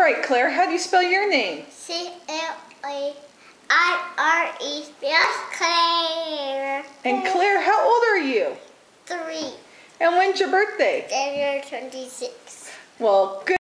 right, Claire, how do you spell your name? C-L-A-I-R-E, spells Claire. And Claire, how old are you? 3. And when's your birthday? January 26th. Well, good.